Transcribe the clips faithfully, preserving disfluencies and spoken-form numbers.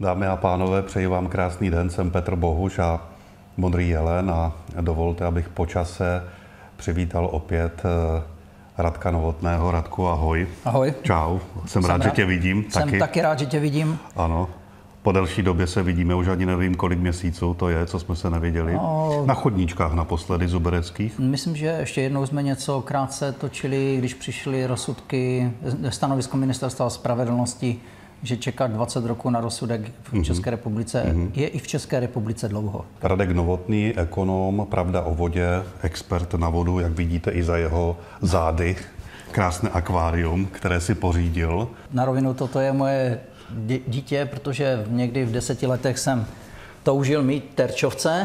Dámy a pánové, přeji vám krásný den, jsem Petr Bohuš a Modrý jelen a dovolte, abych po čase přivítal opět Radka Novotného. Radku, ahoj. Ahoj. Čau, jsem, jsem rád, rád, že tě vidím. Jsem taky. taky rád, že tě vidím. Ano, po delší době se vidíme, už ani nevím, kolik měsíců to je, co jsme se neviděli. No, na chodníčkách naposledy zubereckých. Myslím, že ještě jednou jsme něco krátce točili, když přišly rozsudky, stanovisko Ministerstva spravedlnosti, že čekat dvacet roků na rozsudek v mm-hmm. České republice mm-hmm. je i v České republice dlouho. Radek Novotný, ekonom, Pravda o vodě, expert na vodu, jak vidíte i za jeho zády. Krásné akvárium, které si pořídil. Na rovinu toto je moje dítě, protože někdy v deseti letech jsem toužil mít terčovce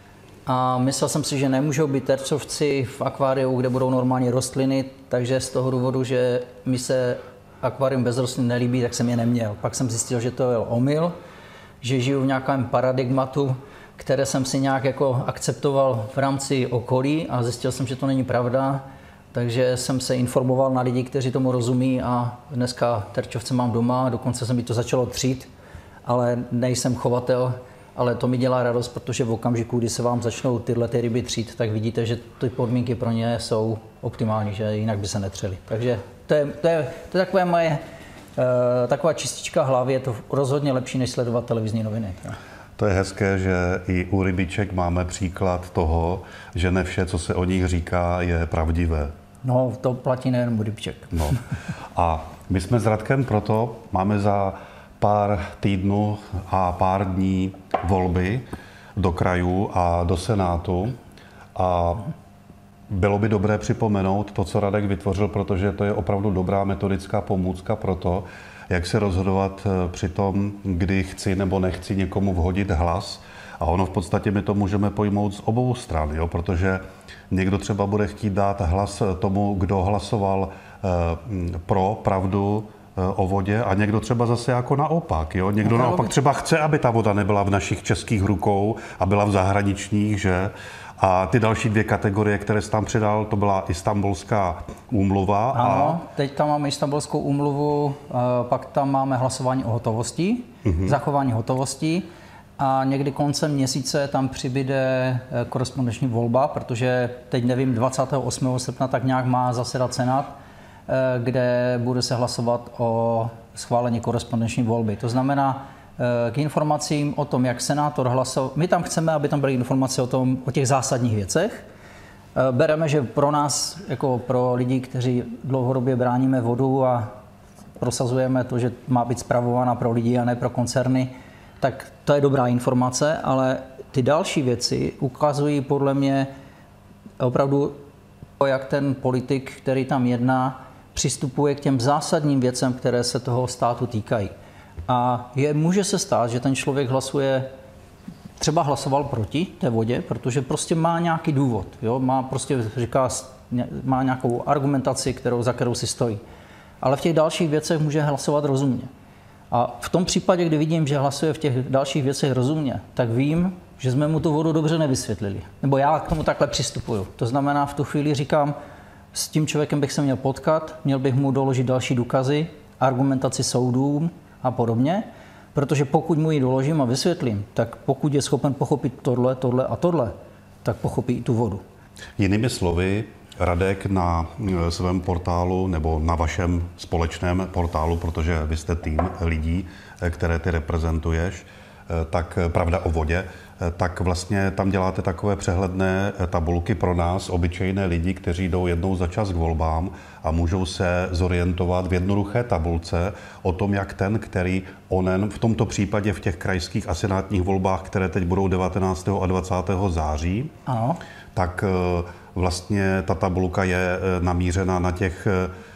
a myslel jsem si, že nemůžou být terčovci v akváriu, kde budou normální rostliny, takže z toho důvodu, že mi se akvárium bez rostlin nelíbí, tak jsem je neměl. Pak jsem zjistil, že to je omyl, že žiju v nějakém paradigmatu, které jsem si nějak jako akceptoval v rámci okolí a zjistil jsem, že to není pravda. Takže jsem se informoval na lidi, kteří tomu rozumí a dneska terčovce mám doma, dokonce se mi to začalo třít, ale nejsem chovatel, ale to mi dělá radost, protože v okamžiku, kdy se vám začnou tyhle ty ryby třít, tak vidíte, že ty podmínky pro ně jsou optimální, že jinak by se netřeli. Takže to je, to je, to je takové moje, uh, taková čistička hlavy, je to rozhodně lepší, než sledovat televizní noviny. To je hezké, že i u rybiček máme příklad toho, že ne vše, co se o nich říká, je pravdivé. No, to platí nejen u rybiček. No. A my jsme s Radkem proto, máme za pár týdnů a pár dní volby do krajů a do Senátu. A bylo by dobré připomenout to, co Radek vytvořil, protože to je opravdu dobrá metodická pomůcka pro to, jak se rozhodovat při tom, kdy chci nebo nechci někomu vhodit hlas. A ono v podstatě my to můžeme pojmout z obou stran, jo? Protože někdo třeba bude chtít dát hlas tomu, kdo hlasoval eh, pro pravdu eh, o vodě a někdo třeba zase jako naopak. Jo? Někdo naopak třeba chce, aby ta voda nebyla v našich českých rukou a byla v zahraničních, že? A ty další dvě kategorie, které jsi tam přidal, to byla Istanbulská úmluva. Ano, a... teď tam máme Istanbulskou úmluvu, pak tam máme hlasování o hotovosti, uh-huh. zachování hotovosti a někdy koncem měsíce tam přibyde korespondenční volba, protože teď nevím, dvacátého osmého srpna tak nějak má zasedat Senát, kde bude se hlasovat o schválení korespondenční volby. To znamená, k informacím o tom, jak senátor hlasoval. My tam chceme, aby tam byly informace o tom, o těch zásadních věcech. Bereme, že pro nás, jako pro lidi, kteří dlouhodobě bráníme vodu a prosazujeme to, že má být spravována pro lidi a ne pro koncerny, tak to je dobrá informace, ale ty další věci ukazují podle mě opravdu, jak ten politik, který tam jedná, přistupuje k těm zásadním věcem, které se toho státu týkají. A je, může se stát, že ten člověk hlasuje, třeba hlasoval proti té vodě, protože prostě má nějaký důvod, jo? Má prostě, říká, má nějakou argumentaci, kterou, za kterou si stojí. Ale v těch dalších věcech může hlasovat rozumně. A v tom případě, kdy vidím, že hlasuje v těch dalších věcech rozumně, tak vím, že jsme mu tu vodu dobře nevysvětlili. Nebo já k tomu takhle přistupuju. To znamená, v tu chvíli říkám, s tím člověkem bych se měl potkat, měl bych mu doložit další důkazy, argumentaci soudům, a podobně, protože pokud mu ji doložím a vysvětlím, tak pokud je schopen pochopit tohle, tohle a tohle, tak pochopí i tu vodu. Jinými slovy, Radek na svém portálu nebo na vašem společném portálu, protože vy jste tým lidí, které ty reprezentuješ, tak Pravda o vodě, tak vlastně tam děláte takové přehledné tabulky pro nás, obyčejné lidi, kteří jdou jednou za čas k volbám a můžou se zorientovat v jednoduché tabulce o tom, jak ten, který onen, v tomto případě v těch krajských a senátních volbách, které teď budou devatenáctého a dvacátého září, ano. Tak vlastně ta tabulka je namířena na těch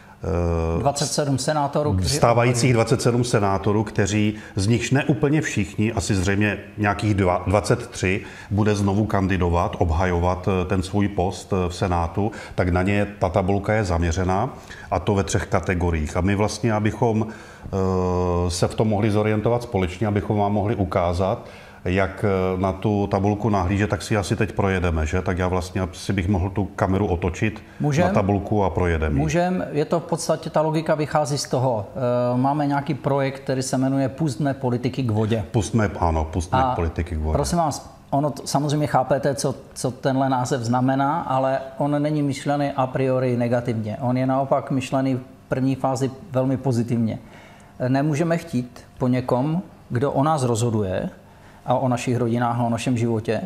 dvacet sedm senátorů, kteří... stávajících dvacet sedm senátorů, kteří z nichž ne úplně všichni, asi zřejmě nějakých dvacet tři, bude znovu kandidovat, obhajovat ten svůj post v Senátu, tak na ně ta tabulka je zaměřená a to ve třech kategoriích. A my vlastně, abychom se v tom mohli zorientovat společně, abychom vám mohli ukázat, jak na tu tabulku nahlížet, tak si asi teď projedeme, že? Tak já vlastně si bych mohl tu kameru otočit Můžem? na tabulku a projedeme. Můžem, je to v podstatě, ta logika vychází z toho. Máme nějaký projekt, který se jmenuje Pustme politiky k vodě. Pustme, ano, pustme a politiky k vodě. Prosím vás, ono to, samozřejmě chápete, co, co tenhle název znamená, ale on není myšlený a priori negativně. On je naopak myšlený v první fázi velmi pozitivně. Nemůžeme chtít po někom, kdo o nás rozhoduje, a o našich rodinách, o našem životě,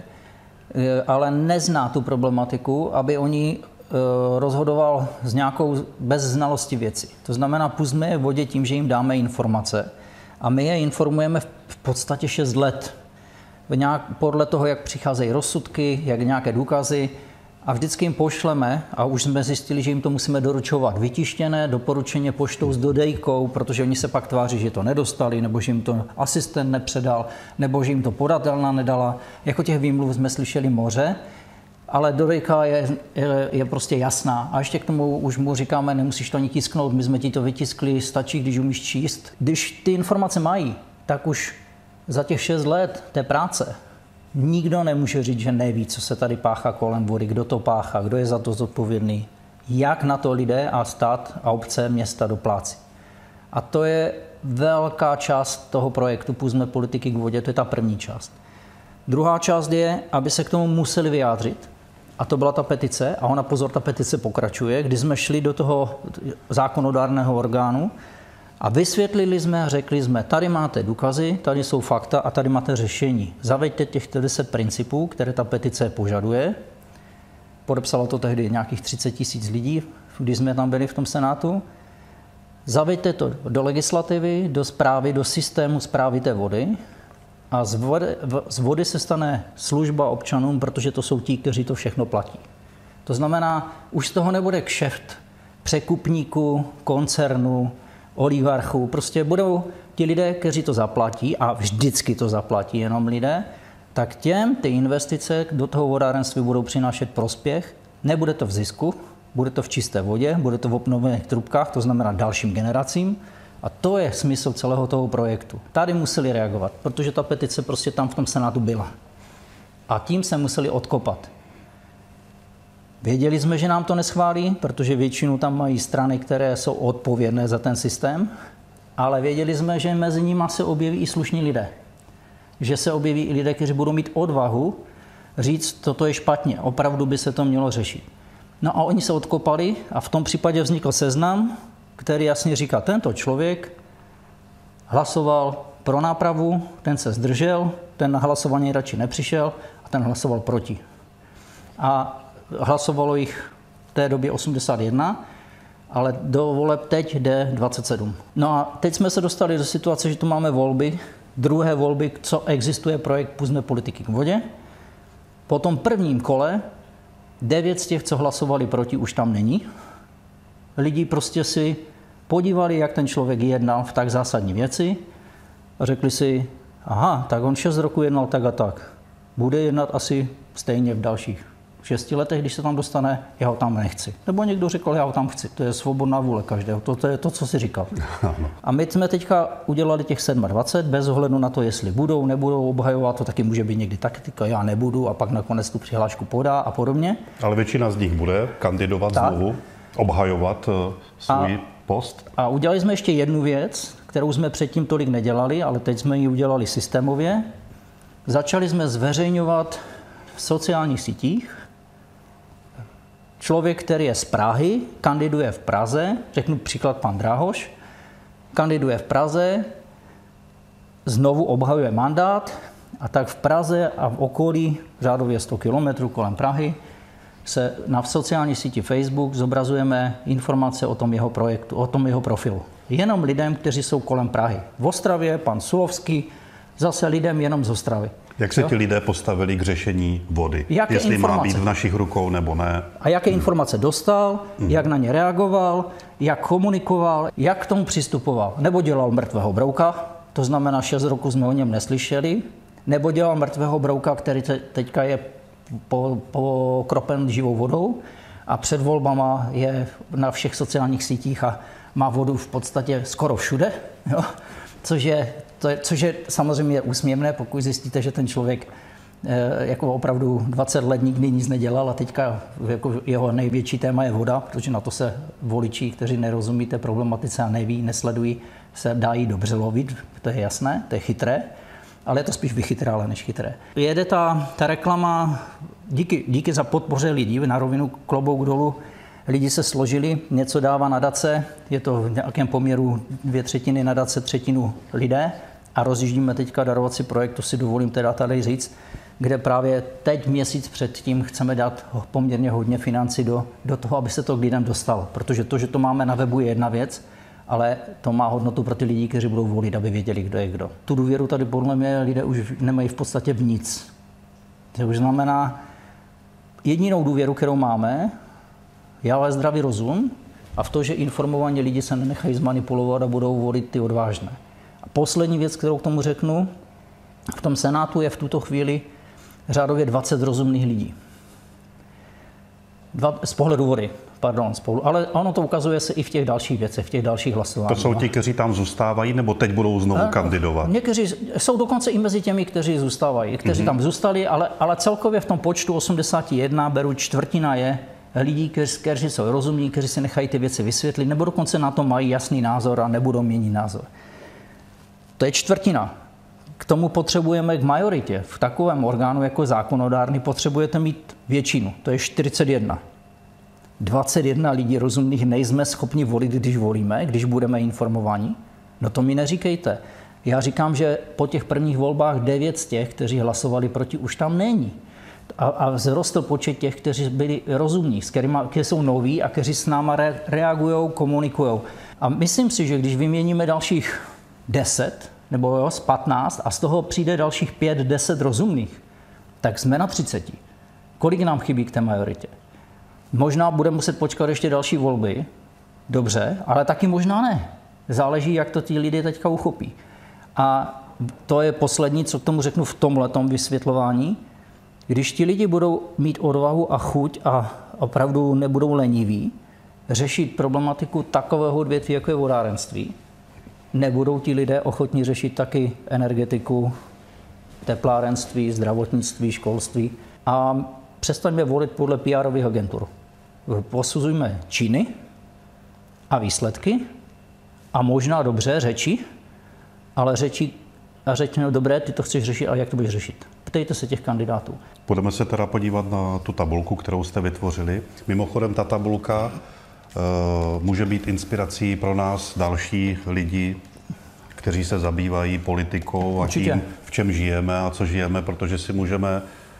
ale nezná tu problematiku, aby o ní rozhodoval s nějakou bez znalosti věci. To znamená, pustme je v vodě tím, že jim dáme informace a my je informujeme v podstatě šest let. Nějak podle toho, jak přicházejí rozsudky, jak nějaké důkazy, a vždycky jim pošleme, a už jsme zjistili, že jim to musíme doručovat vytištěné, doporučeně poštou s dodejkou, protože oni se pak tváří, že to nedostali, nebo že jim to asistent nepředal, nebo že jim to podatelna nedala. Jako těch výmluv jsme slyšeli moře, ale dodejka je, je, je prostě jasná. A ještě k tomu už mu říkáme, nemusíš to ani tisknout, my jsme ti to vytiskli, stačí, když umíš číst. Když ty informace mají, tak už za těch šest let té práce nikdo nemůže říct, že neví, co se tady páchá kolem vody, kdo to páchá, kdo je za to zodpovědný, jak na to lidé a stát a obce, města doplácí. A to je velká část toho projektu Pustme politiky k vodě, to je ta první část. Druhá část je, aby se k tomu museli vyjádřit, a to byla ta petice, a ona, pozor, ta petice pokračuje, kdy jsme šli do toho zákonodárného orgánu a vysvětlili jsme a řekli jsme, tady máte důkazy, tady jsou fakta a tady máte řešení. Zaveďte těchto deset principů, které ta petice požaduje. Podepsalo to tehdy nějakých třicet tisíc lidí, když jsme tam byli v tom Senátu. Zaveďte to do legislativy, do správy, do systému správy té vody a z vody, z vody se stane služba občanům, protože to jsou ti, kteří to všechno platí. To znamená, už z toho nebude kšeft překupníků, koncernů, oligarchů. Prostě budou ti lidé, kteří to zaplatí, a vždycky to zaplatí jenom lidé, tak těm ty investice do toho vodárenství budou přinášet prospěch. Nebude to v zisku, bude to v čisté vodě, bude to v obnovených trubkách, to znamená dalším generacím. A to je smysl celého toho projektu. Tady museli reagovat, protože ta petice prostě tam v tom Senátu byla. A tím se museli odkopat. Věděli jsme, že nám to neschválí, protože většinu tam mají strany, které jsou odpovědné za ten systém, ale věděli jsme, že mezi nimi se objeví i slušní lidé. Že se objeví i lidé, kteří budou mít odvahu říct, toto je špatně, opravdu by se to mělo řešit. No a oni se odkopali a v tom případě vznikl seznam, který jasně říká, tento člověk hlasoval pro nápravu, ten se zdržel, ten na hlasování radši nepřišel a ten hlasoval proti. A hlasovalo jich v té době osmdesát jedna, ale do voleb teď jde dvacet sedm. No a teď jsme se dostali do situace, že tu máme volby, druhé volby, co existuje projekt Pustme politiky k vodě. Po tom prvním kole devět z těch, co hlasovali proti, už tam není. Lidi prostě si podívali, jak ten člověk jednal v tak zásadní věci a řekli si, aha, tak on šest roku jednal tak a tak. Bude jednat asi stejně v dalších šesti letech, když se tam dostane, já ho tam nechci. Nebo někdo řekl, já ho tam chci. To je svobodná vůle každého. To, to je to, co si říkal. A my jsme teďka udělali těch dvacet sedm, bez ohledu na to, jestli budou, nebudou obhajovat, to taky může být někdy taktika, já nebudu a pak nakonec tu přihlášku podá a podobně. Ale většina z nich bude kandidovat tak. znovu, obhajovat svůj a, post. A udělali jsme ještě jednu věc, kterou jsme předtím tolik nedělali, ale teď jsme ji udělali systémově. Začali jsme zveřejňovat v sociálních sítích. Člověk, který je z Prahy, kandiduje v Praze, řeknu příklad pan Dráhoš, kandiduje v Praze, znovu obhajuje mandát a tak v Praze a v okolí, řádově sto kilometrů kolem Prahy, se na sociální síti Facebook zobrazujeme informace o tom jeho projektu, o tom jeho profilu. Jenom lidem, kteří jsou kolem Prahy. V Ostravě pan Sulovský, zase lidem jenom z Ostravy. Jak se jo? ti lidé postavili k řešení vody? Jaké Jestli informace? má být v našich rukou nebo ne? A jaké hmm. informace dostal, hmm. jak na ně reagoval, jak komunikoval, jak k tomu přistupoval. Nebo dělal mrtvého brouka, to znamená šest roků jsme o něm neslyšeli, nebo dělal mrtvého brouka, který te, teďka je pokropen po živou vodou a před volbama je na všech sociálních sítích a má vodu v podstatě skoro všude, jo? Což je to je, což je samozřejmě úsměvné, pokud zjistíte, že ten člověk jako opravdu dvacet let nikdy nic nedělal a teďka jako jeho největší téma je voda, protože na to se voliči, kteří nerozumí té problematice a neví, nesledují, se dají dobře lovit, to je jasné, to je chytré, ale je to spíš vychytrálé než chytré. Jede ta, ta reklama, díky, díky za podpoře lidí, na rovinu klobouk dolů, lidi se složili, něco dává nadace, je to v nějakém poměru dvě třetiny nadace, třetinu lidé a rozjíždíme teďka darovací projekt, to si dovolím teda tady říct, kde právě teď měsíc předtím chceme dát poměrně hodně financí do, do toho, aby se to k lidem dostalo. Protože to, že to máme na webu, je jedna věc, ale to má hodnotu pro ty lidi, kteří budou volit, aby věděli, kdo je kdo. Tu důvěru tady podle mě lidé už nemají v podstatě v nic. To už znamená, jedinou důvěru, kterou máme, je ale zdravý rozum a v to, že informovaní lidi se nenechají zmanipulovat a budou volit ty odvážné. A poslední věc, kterou k tomu řeknu, v tom Senátu je v tuto chvíli řádově dvacet rozumných lidí. Dva, z pohledu vody, pardon, spolu, ale ono to ukazuje se i v těch dalších věcech, v těch dalších hlasováních. To jsou ti, kteří tam zůstávají, nebo teď budou znovu a, kandidovat? Někteří jsou dokonce i mezi těmi, kteří zůstávají, kteří mm-hmm. tam zůstali, ale, ale celkově v tom počtu osmdesát jedna beru čtvrtina je lidí, kteří, kteří jsou rozumní, kteří si nechají ty věci vysvětlit, nebo dokonce na to mají jasný názor a nebudou měnit názor. To je čtvrtina. K tomu potřebujeme k majoritě. V takovém orgánu jako zákonodárný potřebujete mít většinu. To je čtyřicet jedna. dvacet jedna lidí rozumných nejsme schopni volit, když volíme, když budeme informováni. No to mi neříkejte. Já říkám, že po těch prvních volbách devět z těch, kteří hlasovali proti, už tam není. A, a vzrostl počet těch, kteří byli rozumní, s kterými, kteří jsou noví a kteří s náma re, reagují, komunikují. A myslím si, že když vyměníme dalších deset, nebo jo, z patnáct a z toho přijde dalších pět, deset rozumných, tak jsme na třiceti. Kolik nám chybí k té majoritě? Možná budeme muset počkat ještě další volby, dobře, ale taky možná ne. Záleží, jak to ti lidé teďka uchopí. A to je poslední, co k tomu řeknu v tomhletom vysvětlování. Když ti lidi budou mít odvahu a chuť a opravdu nebudou leniví řešit problematiku takového odvětví, jako je vodárenství, nebudou ti lidé ochotní řešit taky energetiku, teplárenství, zdravotnictví, školství. A přestaňme volit podle P R ových agentur. Posuzujme činy a výsledky a možná dobře řeči, ale řeči a řekněme, dobré, ty to chceš řešit, a jak to budeš řešit? Ptejte se těch kandidátů. Budeme se teda podívat na tu tabulku, kterou jste vytvořili. Mimochodem, ta tabulka může být inspirací pro nás další lidi, kteří se zabývají politikou a tím, v čem žijeme a co žijeme, protože si můžeme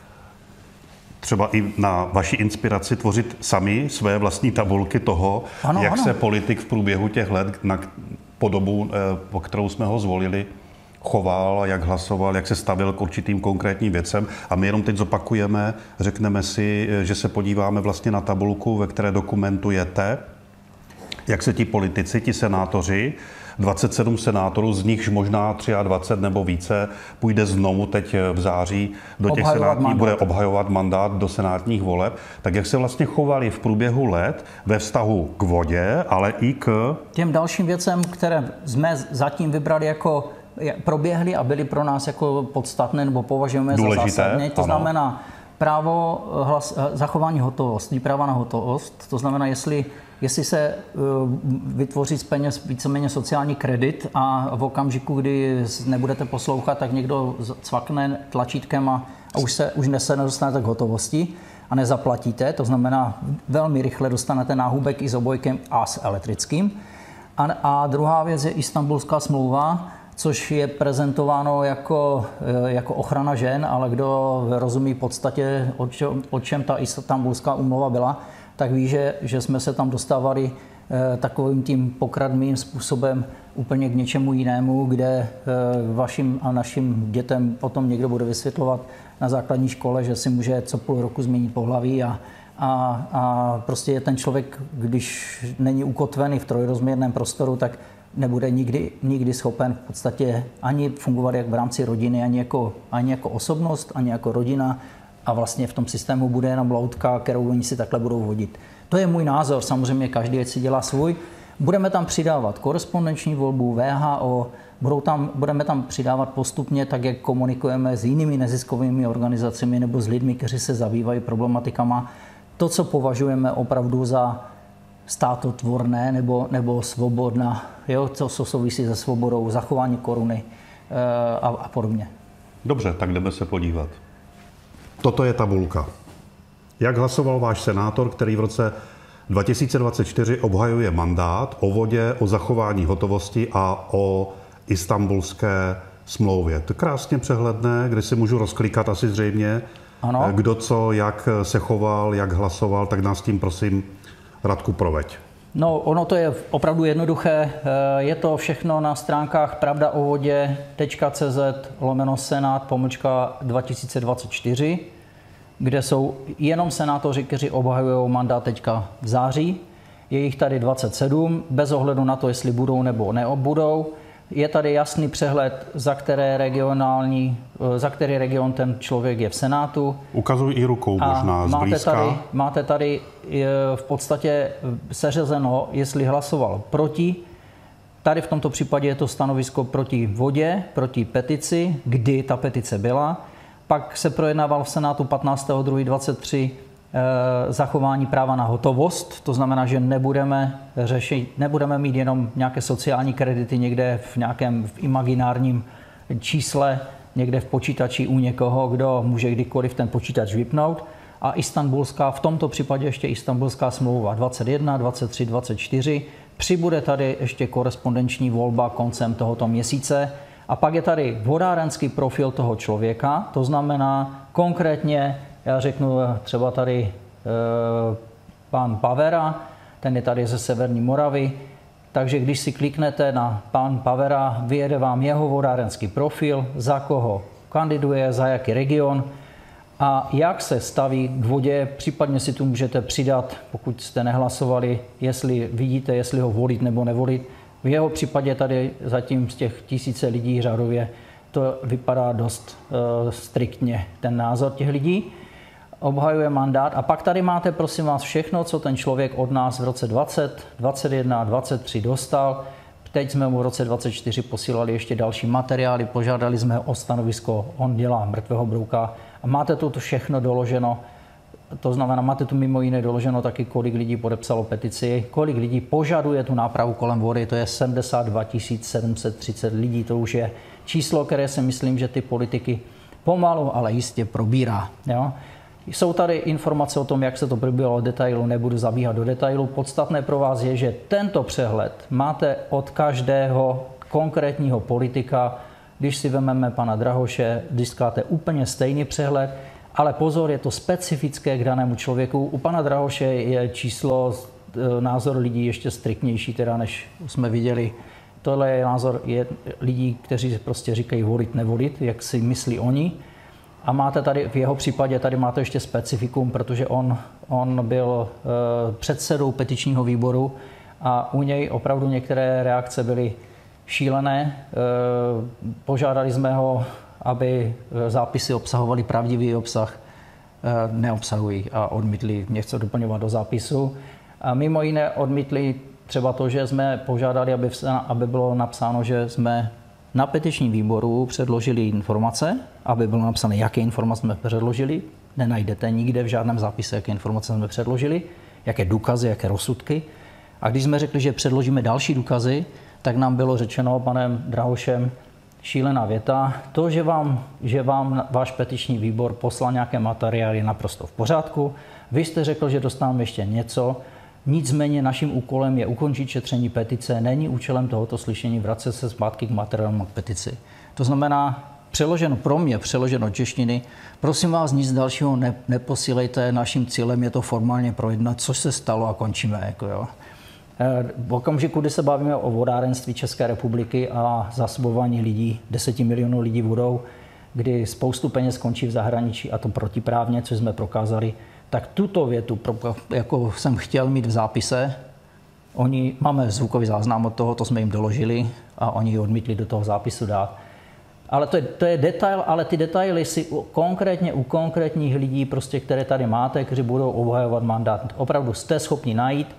třeba i na vaši inspiraci tvořit sami své vlastní tabulky toho, ano, jak ano. se politik v průběhu těch let, na, po dobu, po kterou jsme ho zvolili, choval, jak hlasoval, jak se stavil k určitým konkrétním věcem. A my jenom teď zopakujeme, řekneme si, že se podíváme vlastně na tabulku, ve které dokumentujete, jak se ti politici, ti senátoři, dvacet sedm senátorů, z nichž možná dvacet tři nebo více půjde znovu teď v září do těch senátních, bude obhajovat mandát do senátních voleb, tak jak se vlastně chovali v průběhu let ve vztahu k vodě, ale i k těm dalším věcem, které jsme zatím vybrali jako proběhly a byly pro nás jako podstatné nebo považujeme důležité, za zásadní. To ano. znamená právo hlas, zachování hotovosti, práva na hotovost. To znamená, jestli, jestli se vytvoří z peněz víceméně sociální kredit a v okamžiku, kdy nebudete poslouchat, tak někdo cvakne tlačítkem a, a už se už se nedostanete k hotovosti a nezaplatíte. To znamená, velmi rychle dostanete náhubek i s obojkem a s elektrickým. A, a druhá věc je Istanbulská smlouva, což je prezentováno jako, jako ochrana žen, ale kdo rozumí v podstatě, o čem, o čem ta Istanbulská úmluva byla, tak ví, že, že jsme se tam dostávali eh, takovým tím pokradným způsobem úplně k něčemu jinému, kde eh, vašim a našim dětem potom někdo bude vysvětlovat na základní škole, že si může co půl roku změnit pohlaví a, a, a prostě je ten člověk, když není ukotvený v trojrozměrném prostoru, tak nebude nikdy, nikdy schopen v podstatě ani fungovat jak v rámci rodiny, ani jako, ani jako osobnost, ani jako rodina a vlastně v tom systému bude jenom loutka, kterou oni si takhle budou vodit. To je můj názor, samozřejmě každý si dělá svůj, Budeme tam přidávat korespondenční volbu, V H O, budou tam, budeme tam přidávat postupně, tak jak komunikujeme s jinými neziskovými organizacemi nebo s lidmi, kteří se zabývají problematikama. To, co považujeme opravdu za státotvorné nebo, nebo svobodná, jo, co souvisí se svobodou, zachování koruny e, a, a podobně. Dobře, tak jdeme se podívat. Toto je tabulka. Jak hlasoval váš senátor, který v roce dva tisíce dvacet čtyři obhajuje mandát o vodě, o zachování hotovosti a o istanbulské smlouvě? To krásně přehledné, kde si můžu rozklikat asi zřejmě, ano. Kdo co, jak se choval, jak hlasoval, tak nás tím prosím, Radku, proveď. No, ono to je opravdu jednoduché. Je to všechno na stránkách pravdaovodě tečka cé zet lomeno senát pomlčka dva tisíce dvacet čtyři, kde jsou jenom senátoři, kteří obhajují mandát teďka v září. Je jich tady dvacet sedm, bez ohledu na to, jestli budou nebo nebudou. Je tady jasný přehled, za, které regionální, za který region ten člověk je v Senátu. Ukazuj i rukou možná zblízka. Máte tady, máte tady v podstatě seřazeno, jestli hlasoval proti. Tady v tomto případě je to stanovisko proti vodě, proti petici, kdy ta petice byla. Pak se projednával v Senátu patnáctého druhého dvacet tři zachování práva na hotovost, to znamená, že nebudeme řešit, nebudeme mít jenom nějaké sociální kredity někde v nějakém v imaginárním čísle, někde v počítači u někoho, kdo může kdykoliv ten počítač vypnout. A istanbulská, v tomto případě ještě istanbulská smlouva dvacet jedna, dvacet tři, dvacet čtyři. Přibude tady ještě korespondenční volba koncem tohoto měsíce. A pak je tady vodárenský profil toho člověka, to znamená konkrétně, já řeknu třeba tady e, pan Pavera, ten je tady ze Severní Moravy, takže když si kliknete na pan Pavera, vyjede vám jeho vodárenský profil, za koho kandiduje, za jaký region a jak se staví k vodě, případně si tu můžete přidat, pokud jste nehlasovali, jestli vidíte, jestli ho volit nebo nevolit. V jeho případě tady zatím z těch tisíce lidí řádově to vypadá dost uh, striktně, ten názor těch lidí. Obhajuje mandát a pak tady máte, prosím vás, všechno, co ten člověk od nás v roce dvacet, dvacet jedna, dvacet tři dostal. Teď jsme mu v roce dvacet čtyři posílali ještě další materiály, požádali jsme o stanovisko, on dělá mrtvého brouka a máte tu všechno doloženo. To znamená, máte tu mimo jiné doloženo taky, kolik lidí podepsalo petici, kolik lidí požaduje tu nápravu kolem vody, to je sedmdesát dva tisíc sedm set třicet lidí, to už je číslo, které si myslím, že ty politiky pomalu, ale jistě probírá. Jo? Jsou tady informace o tom, jak se to probíhalo do detailu, nebudu zabíhat do detailu. Podstatné pro vás je, že tento přehled máte od každého konkrétního politika. Když si vezmeme pana Drahoše, získáte úplně stejný přehled, ale pozor, je to specifické k danému člověku. U pana Drahoše je číslo, názor lidí ještě striktnější, teda než jsme viděli. Tohle je názor je lidí, kteří prostě říkají volit, nevolit, jak si myslí oni. A máte tady, v jeho případě tady máte ještě specifikum, protože on, on byl e, předsedou petičního výboru a u něj opravdu některé reakce byly šílené. E, požádali jsme ho, aby zápisy obsahovaly pravdivý obsah, e, neobsahují a odmítli něco doplňovat do zápisu. A mimo jiné odmítli třeba to, že jsme požádali, aby, aby bylo napsáno, že jsme na petičním výboru předložili informace, aby bylo napsané, jaké informace jsme předložili. Nenajdete nikde v žádném zápise, jaké informace jsme předložili, jaké důkazy, jaké rozsudky. A když jsme řekli, že předložíme další důkazy, tak nám bylo řečeno panem Drahošem šílená věta. To, že vám, že vám váš petiční výbor poslal nějaké materiály, je naprosto v pořádku. Vy jste řekl, že dostaneme ještě něco. Nicméně naším úkolem je ukončit šetření petice. Není účelem tohoto slyšení vracet se zpátky k materiálům k petici. To znamená, přeloženo pro mě, přeloženo češtiny, prosím vás, nic dalšího ne, neposílejte. Naším cílem je to formálně projednat, co se stalo a končíme. Jako jo. V okamžiku, kdy se bavíme o vodárenství České republiky a zásobování lidí, deseti milionů lidí vodou, kdy spoustu peněz končí v zahraničí a to protiprávně, což jsme prokázali, tak tuto větu, jako jsem chtěl mít v zápise, oni, máme zvukový záznam od toho, to jsme jim doložili a oni ji odmítli do toho zápisu dát. Ale to je, to je detail, ale ty detaily si konkrétně u konkrétních lidí, prostě, které tady máte, kteří budou obhajovat mandát, opravdu jste schopni najít.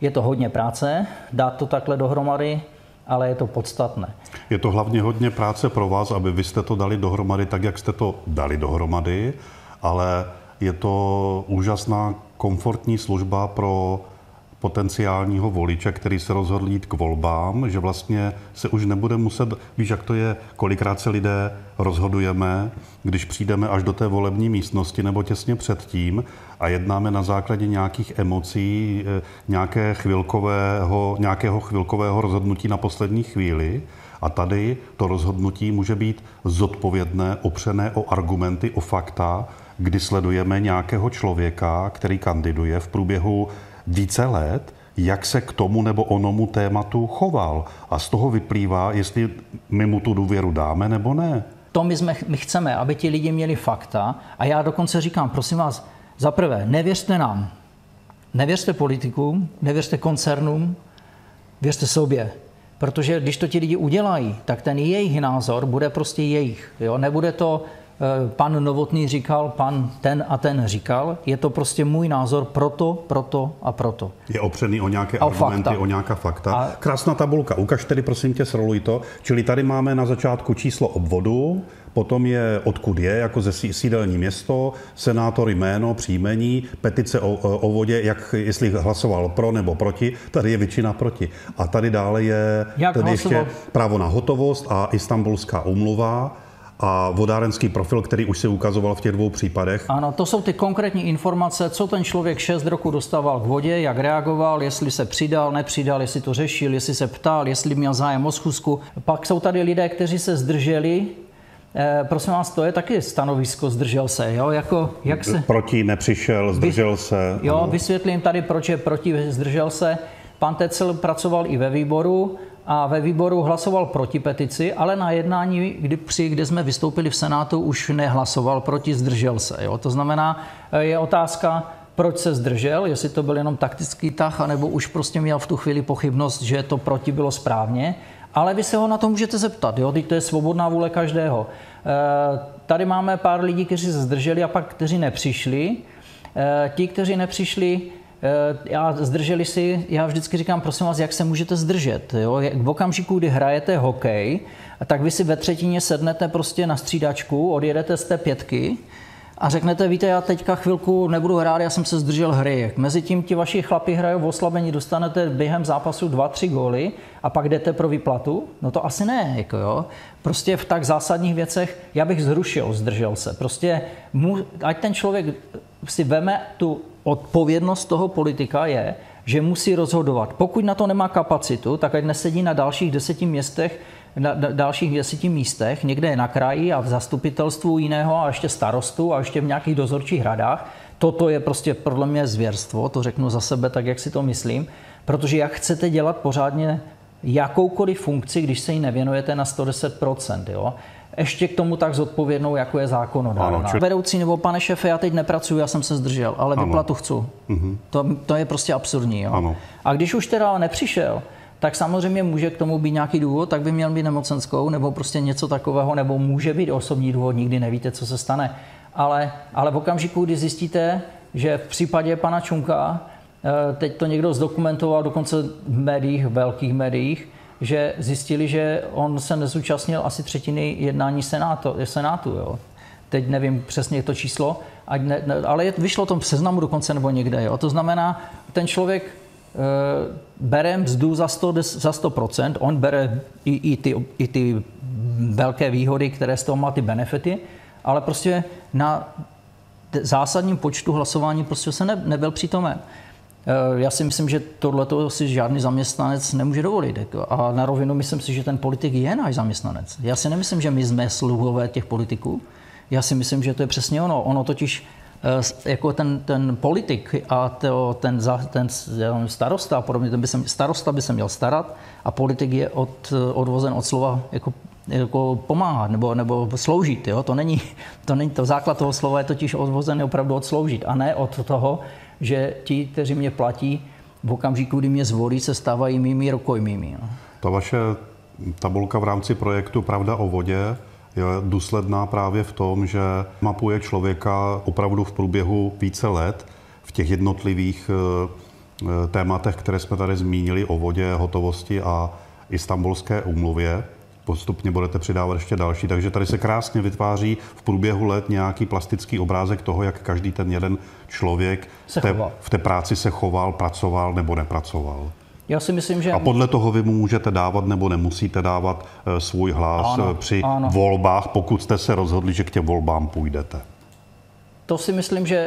Je to hodně práce, dát to takhle dohromady, ale je to podstatné. Je to hlavně hodně práce pro vás, aby vy jste to dali dohromady tak, jak jste to dali dohromady, ale je to úžasná komfortní služba pro potenciálního voliče, který se rozhodl jít k volbám, že vlastně se už nebude muset, víš, jak to je, kolikrát se lidé rozhodujeme, když přijdeme až do té volební místnosti nebo těsně předtím a jednáme na základě nějakých emocí, nějaké chvilkového, nějakého chvilkového rozhodnutí na poslední chvíli. A tady to rozhodnutí může být zodpovědné, opřené o argumenty, o fakta, kdy sledujeme nějakého člověka, který kandiduje v průběhu více let, jak se k tomu nebo onomu tématu choval. A z toho vyplývá, jestli my mu tu důvěru dáme nebo ne. To my, jsme, my chceme, aby ti lidi měli fakta. A já dokonce říkám, prosím vás, za prvé, nevěřte nám. Nevěřte politikům, nevěřte koncernům, věřte sobě. Protože když to ti lidi udělají, tak ten jejich názor bude prostě jejich. Jo? Nebude to pan Novotný říkal, pan ten a ten říkal. Je to prostě můj názor proto, proto a proto. Je opřený o nějaké a argumenty, fakta. o nějaká fakta. A... Krásná tabulka. Ukaž tedy, prosím tě, sroluj to. Čili tady máme na začátku číslo obvodu, potom je odkud je, jako ze sídelní město, senátor jméno, příjmení, petice o, o vodě, jak, jestli hlasoval pro nebo proti, tady je většina proti. A tady dále je tady ještě právo na hotovost a Istanbulská úmluva a vodárenský profil, který už se ukazoval v těch dvou případech. Ano, to jsou ty konkrétní informace, co ten člověk šest roku dostával k vodě, jak reagoval, jestli se přidal, nepřidal, jestli to řešil, jestli se ptal, jestli měl zájem o schůzku. Pak jsou tady lidé, kteří se zdrželi. Eh, prosím vás, to je taky stanovisko, zdržel se, jo? Jako, jak se... Proti nepřišel, zdržel se. Jo, ano. Vysvětlím tady, proč je proti, zdržel se. Pan Tecel pracoval i ve výboru a ve výboru hlasoval proti petici, ale na jednání, kdy, při, kde jsme vystoupili v Senátu, už nehlasoval proti, zdržel se. Jo? To znamená, je otázka, proč se zdržel, jestli to byl jenom taktický tah, anebo už prostě měl v tu chvíli pochybnost, že to proti bylo správně. Ale vy se ho na to můžete zeptat, jo? Teď to je svobodná vůle každého. E, tady máme pár lidí, kteří se zdrželi a pak kteří nepřišli. E, ti, kteří nepřišli, já zdrželi si, já vždycky říkám, prosím vás, jak se můžete zdržet. Jo? V okamžiku, kdy hrajete hokej, tak vy si ve třetině sednete prostě na střídačku, odjedete z té pětky a řeknete, víte, já teďka chvilku nebudu hrát, já jsem se zdržel hry. Mezitím ti vaši chlapi hrajou v oslabení, dostanete během zápasu dva, tři góly a pak jdete pro výplatu? No to asi ne, jako jo. Prostě v tak zásadních věcech já bych zrušil, zdržel se. Prostě mu, ať ten člověk si veme tu odpovědnost toho politika je, že musí rozhodovat. Pokud na to nemá kapacitu, tak ať nesedí na dalších deseti městech, na dalších deseti místech, někde na kraji a v zastupitelstvu jiného a ještě starostu a ještě v nějakých dozorčích radách. Toto je prostě podle mě zvěrstvo, to řeknu za sebe tak, jak si to myslím, protože jak chcete dělat pořádně jakoukoliv funkci, když se jí nevěnujete na sto deset procent, jo? Ještě k tomu tak zodpovědnou, jako je zákonodárná. Či... Vedoucí nebo pane šéfe, já teď nepracuji, já jsem se zdržel, ale ano. Vyplatu chci. Uh-huh. To, to je prostě absurdní. Jo? Ano. A když už teda nepřišel, tak samozřejmě může k tomu být nějaký důvod, tak by měl být nemocenskou nebo prostě něco takového, nebo může být osobní důvod, nikdy nevíte, co se stane. Ale, ale v okamžiku, kdy zjistíte, že v případě pana Čunka, teď to někdo zdokumentoval dokonce v médiích, v velkých médiích, že zjistili, že on se nezúčastnil asi třetiny jednání senátu. senátu jo. Teď nevím přesně to číslo, ať ne, ne, ale vyšlo to v seznamu dokonce nebo někde. Jo. To znamená, ten člověk e, bere mzdu za sto, za sto procent, on bere i, i, ty, i ty velké výhody, které z toho má ty benefity, ale prostě na zásadním počtu hlasování prostě se ne, nebyl přítomen. Já si myslím, že tohleto si žádný zaměstnanec nemůže dovolit. A na rovinu myslím si, že ten politik je náš zaměstnanec. Já si nemyslím, že my jsme sluhové těch politiků. Já si myslím, že to je přesně ono. Ono totiž jako ten, ten politik a to, ten, ten starosta a podobně, ten by se, starosta by se měl starat a politik je od, odvozen od slova jako, jako pomáhat nebo, nebo sloužit. Jo? To není, to není to základ toho slova je totiž odvozen opravdu od sloužit a ne od toho, že ti, kteří mě platí, v okamžiku, kdy mě zvolí, se stávají mými rukojmími. No. Ta vaše tabulka v rámci projektu Pravda o vodě je důsledná právě v tom, že mapuje člověka opravdu v průběhu více let v těch jednotlivých tématech, které jsme tady zmínili, o vodě, hotovosti a Istanbulské úmluvě. Postupně budete přidávat ještě další, takže tady se krásně vytváří v průběhu let nějaký plastický obrázek toho, jak každý ten jeden člověk v té, v té práci se choval, pracoval nebo nepracoval. Já si myslím, že... A podle toho vy mu můžete dávat nebo nemusíte dávat svůj hlas ano, při ano. volbách, pokud jste se rozhodli, že k těm volbám půjdete. To si myslím, že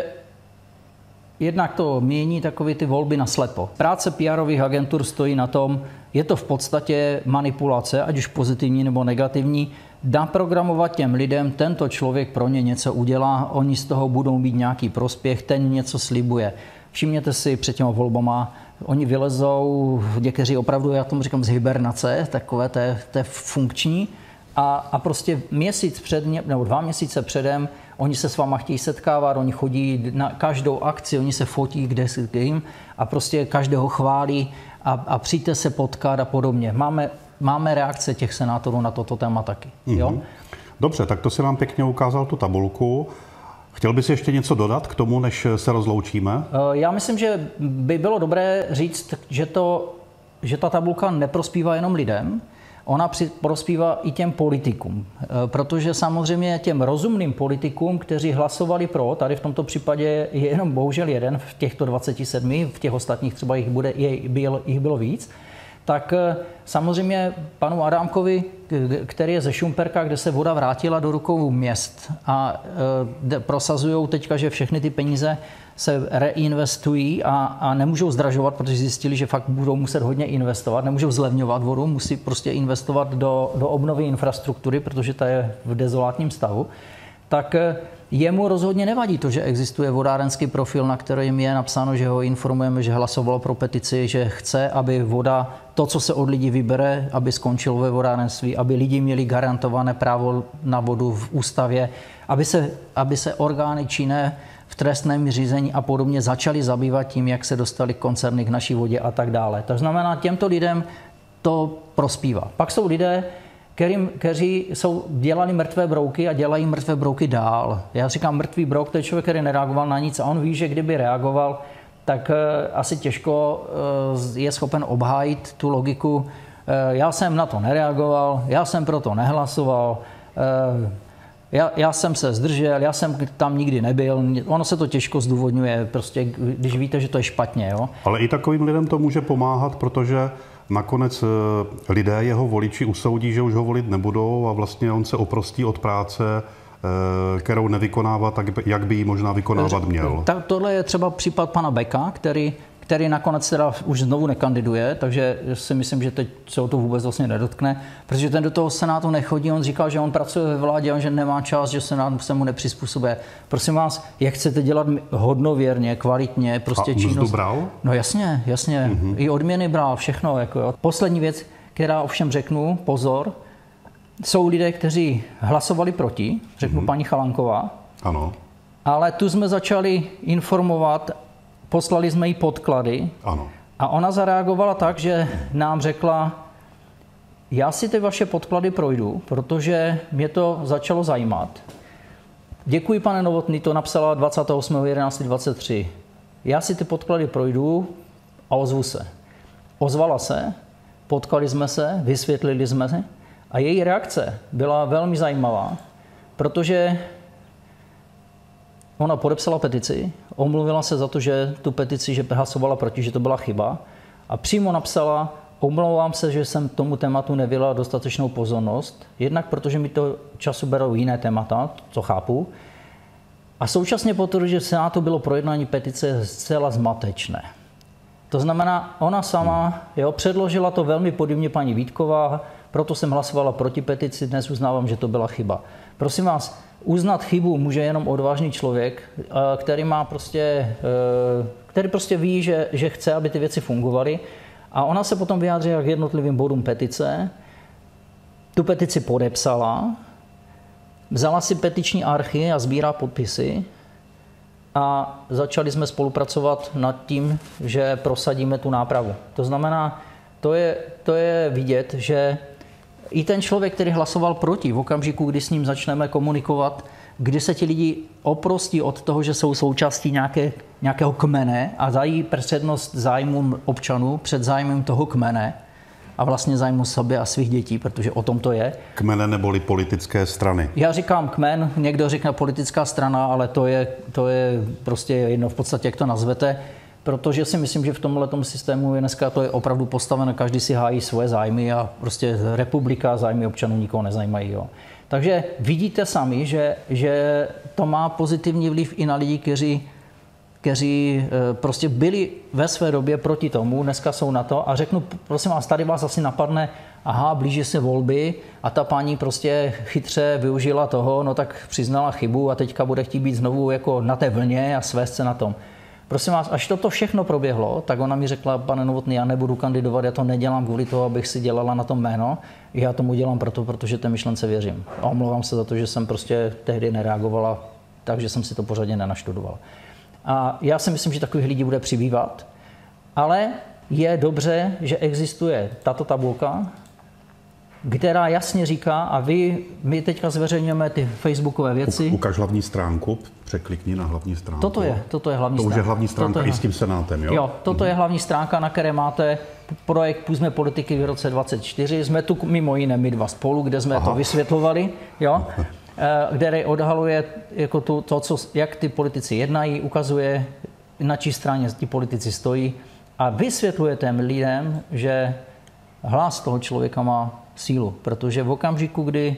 jednak to mění takové ty volby naslepo. Práce P R-ových agentur stojí na tom, je to v podstatě manipulace, ať už pozitivní nebo negativní, naprogramovat těm lidem, tento člověk pro ně něco udělá, oni z toho budou mít nějaký prospěch, ten něco slibuje. Všimněte si před těma volbama, oni vylezou, někteří opravdu, já tomu říkám z hibernace, takové té, té funkční, a, a prostě měsíc před, nebo dva měsíce předem, oni se s váma chtějí setkávat, oni chodí na každou akci, oni se fotí kde s kým a prostě každého chválí a, a přijďte se potkat a podobně. Máme, máme reakce těch senátorů na toto téma taky. Mm-hmm. Jo? Dobře, tak to si nám pěkně ukázal tu tabulku. Chtěl bys ještě něco dodat k tomu, než se rozloučíme? Já myslím, že by bylo dobré říct, že, to, že ta tabulka neprospívá jenom lidem, ona prospívá i těm politikům, protože samozřejmě těm rozumným politikům, kteří hlasovali pro, tady v tomto případě je jenom bohužel jeden v těchto dvaceti sedmi, v těch ostatních třeba jich, bude, je, byl, jich bylo víc, tak samozřejmě panu Adámkovi, který je ze Šumperka, kde se voda vrátila do rukou měst a e, prosazují teďka, že všechny ty peníze se reinvestují a, a nemůžou zdražovat, protože zjistili, že fakt budou muset hodně investovat, nemůžou zlevňovat vodu, musí prostě investovat do, do obnovy infrastruktury, protože ta je v dezolátním stavu, tak jemu rozhodně nevadí to, že existuje vodárenský profil, na kterém je napsáno, že ho informujeme, že hlasovalo pro petici, že chce, aby voda, to, co se od lidí vybere, aby skončilo ve vodárenství, aby lidi měli garantované právo na vodu v ústavě, aby se, aby se orgány činné v trestném řízení a podobně začaly zabývat tím, jak se dostali koncerny k naší vodě a tak dále. To znamená, těmto lidem to prospívá. Pak jsou lidé, Kterým, kteří jsou, dělali mrtvé brouky a dělají mrtvé brouky dál. Já říkám mrtvý brouk, to je člověk, který nereagoval na nic a on ví, že kdyby reagoval, tak asi těžko je schopen obhájit tu logiku. Já jsem na to nereagoval, já jsem proto nehlasoval, já, já jsem se zdržel, já jsem tam nikdy nebyl. Ono se to těžko zdůvodňuje, prostě, když víte, že to je špatně. Jo? Ale i takovým lidem to může pomáhat, protože nakonec lidé, jeho voliči, usoudí, že už ho volit nebudou a vlastně on se oprostí od práce, kterou nevykonává tak, jak by ji možná vykonávat měl. Tohle je třeba případ pana Beka, který, který nakonec teda už znovu nekandiduje, takže si myslím, že teď se o to vůbec vlastně nedotkne, protože ten do toho senátu nechodí, on říkal, že on pracuje ve vládě, on že nemá čas, že senát se mu nepřizpůsobuje. Prosím vás, jak chcete dělat hodnověrně, kvalitně, prostě činnost. A mzdu bral? No jasně, jasně. Mm-hmm. I odměny bral, všechno. Jako jo. Poslední věc, která ovšem řeknu, pozor, jsou lidé, kteří hlasovali proti, řeknu mm-hmm. paní Chalanková. Ano. Ale tu jsme začali informovat, poslali jsme jí podklady. Ano. A ona zareagovala tak, že nám řekla, já si ty vaše podklady projdu, protože mě to začalo zajímat. Děkuji, pane Novotný, to napsala dvacátého osmého jedenáctého dvacet tři. Já si ty podklady projdu a ozvu se. Ozvala se, potkali jsme se, vysvětlili jsme se a její reakce byla velmi zajímavá, protože ona podepsala petici, omluvila se za to, že tu petici, že hlasovala proti, že to byla chyba a přímo napsala, omlouvám se, že jsem tomu tématu nevěla dostatečnou pozornost, jednak protože mi to času berou jiné témata, co chápu, a současně potvrdila, že v Senátu bylo projednání petice zcela zmatečné. To znamená, ona sama jo, předložila to velmi podobně paní Vítková, proto jsem hlasovala proti petici, dnes uznávám, že to byla chyba. Prosím vás, uznat chybu může jenom odvážný člověk, který má prostě, který prostě ví, že, že chce, aby ty věci fungovaly. A ona se potom vyjádřila k jednotlivým bodům petice, tu petici podepsala, vzala si petiční archy a sbírá podpisy a začali jsme spolupracovat nad tím, že prosadíme tu nápravu. To znamená, to je, to je vidět, že i ten člověk, který hlasoval proti, v okamžiku, kdy s ním začneme komunikovat, kdy se ti lidi oprostí od toho, že jsou součástí nějaké, nějakého kmene a dají přednost zájmům občanů před zájmem toho kmene a vlastně zájmu sobě a svých dětí, protože o tom to je. Kmene neboli politické strany. Já říkám kmen, někdo říká politická strana, ale to je, to je prostě jedno v podstatě, jak to nazvete, protože si myslím, že v tomhletom systému je dneska to je opravdu postaveno, každý si hájí svoje zájmy a prostě republika, zájmy občanů nikoho nezajímají. Jo. Takže vidíte sami, že, že to má pozitivní vliv i na lidi, kteří, kteří prostě byli ve své době proti tomu, dneska jsou na to a řeknu, prosím vás, tady vás asi napadne, aha, blíží se volby a ta paní prostě chytře využila toho, no tak přiznala chybu a teďka bude chtít být znovu jako na té vlně a svést se na tom. Prosím vás, až toto všechno proběhlo, tak ona mi řekla, pane Novotný, já nebudu kandidovat, já to nedělám kvůli toho, abych si dělala na tom jméno, já tomu dělám proto, protože té myšlence věřím. A omlouvám se za to, že jsem prostě tehdy nereagovala, takže jsem si to pořádně nenaštudovala. A já si myslím, že takových lidí bude přibývat, ale je dobře, že existuje tato tabulka, která jasně říká, a vy, my teďka zveřejňujeme ty facebookové věci. Ukaž hlavní stránku, překlikni na hlavní stránku. Toto je, toto je hlavní to stránka. To už je hlavní stránka i s tím senátem, jo? Jo, toto mm-hmm. je hlavní stránka, na které máte projekt Půjďme politiky v roce dvacet čtyři. Jsme tu mimo jiné my dva spolu, kde jsme Aha. to vysvětlovali, jo? Který odhaluje jako tu, to, co, jak ty politici jednají, ukazuje, na čí straně ti politici stojí a vysvětluje těm lidem, že hlas toho člověka má sílu, protože v okamžiku, kdy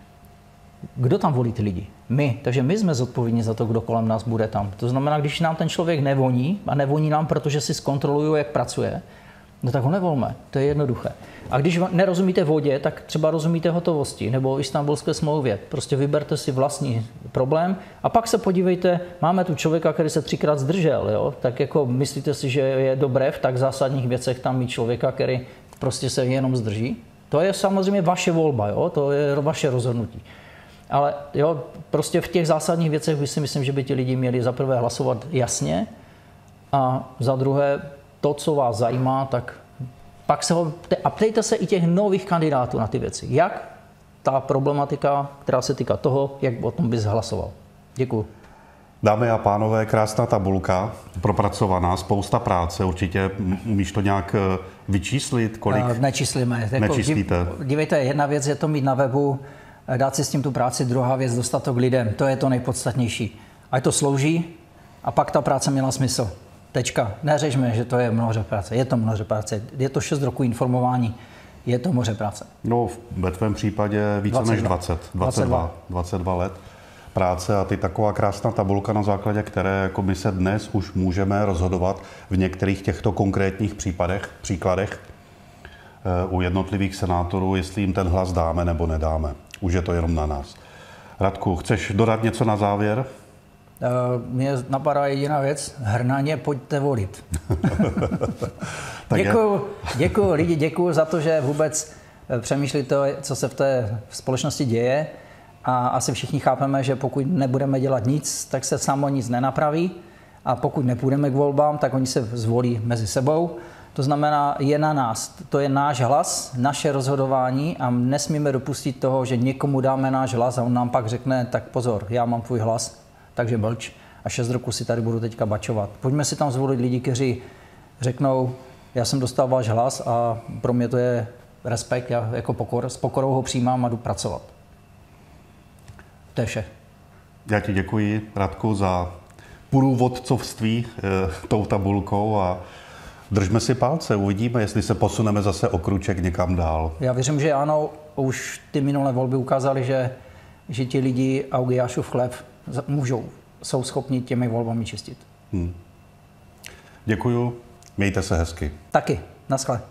kdo tam volí ty lidi? My. Takže my jsme zodpovědní za to, kdo kolem nás bude tam. To znamená, když nám ten člověk nevoní, a nevoní nám, protože si zkontrolují, jak pracuje, no tak ho nevolme. To je jednoduché. A když nerozumíte vodě, tak třeba rozumíte hotovosti nebo Istanbulské smlouvě. Prostě vyberte si vlastní problém a pak se podívejte, máme tu člověka, který se třikrát zdržel, jo? Tak jako myslíte si, že je dobré v tak zásadních věcech tam mít člověka, který prostě se jenom zdrží? To je samozřejmě vaše volba, jo? To je vaše rozhodnutí. Ale jo, prostě v těch zásadních věcech by si myslím, že by ti lidi měli za prvé hlasovat jasně a za druhé to, co vás zajímá, tak pak se ho, a ptejte se i těch nových kandidátů na ty věci. Jak ta problematika, která se týká toho, jak o tom bys hlasoval. Děkuju. Dámy a pánové, krásná tabulka, propracovaná, spousta práce. Určitě umíš to nějak vyčíslit, kolik? Nečíslíme. Nečíslíte. Dívejte, jedna věc je to mít na webu, dát si s tím tu práci, druhá věc dostat to k lidem. To je to nejpodstatnější. Ať to slouží a pak ta práce měla smysl. Tečka. Neřešme, že to je mnoho práce. Je to mnoho práce. Je to šest roků informování. Je to moře práce. No, ve tvém případě více dvacet dva. Než dvacet. dvacet dva. dvacet dva let práce a ty taková krásná tabulka, na základě které jako my se dnes už můžeme rozhodovat v některých těchto konkrétních případech, příkladech u jednotlivých senátorů, jestli jim ten hlas dáme nebo nedáme. Už je to jenom na nás. Radku, chceš dodat něco na závěr? Mně napadá jediná věc. Hrnaně, pojďte volit. Děkuju, děkuju lidi, děkuju za to, že vůbec přemýšlí to, co se v té společnosti děje. A asi všichni chápeme, že pokud nebudeme dělat nic, tak se samo nic nenapraví. A pokud nepůjdeme k volbám, tak oni se zvolí mezi sebou. To znamená, je na nás. To je náš hlas, naše rozhodování a nesmíme dopustit toho, že někomu dáme náš hlas a on nám pak řekne, tak pozor, já mám tvůj hlas, takže mlč a šest roku si tady budu teďka bačovat. Pojďme si tam zvolit lidi, kteří řeknou, já jsem dostal váš hlas a pro mě to je respekt, já jako pokor, s pokorou ho přijímám a jdu pracovat. To je vše. Já ti děkuji, Radku, za průvodcovství e, tou tabulkou a držme si palce, uvidíme, jestli se posuneme zase o kruček někam dál. Já věřím, že ano, už ty minulé volby ukázaly, že, že ti lidi Augiášův chléb můžou, jsou schopni těmi volbami čistit. Hmm. Děkuju, mějte se hezky. Taky, naschle.